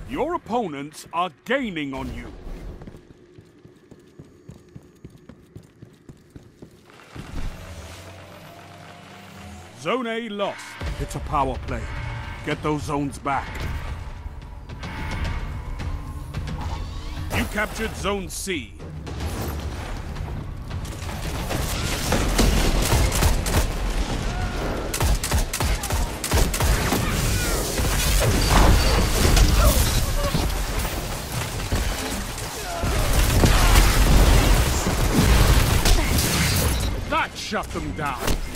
Your opponents are gaining on you. Zone A lost. It's a power play. Get those zones back. You captured Zone C. That shut them down.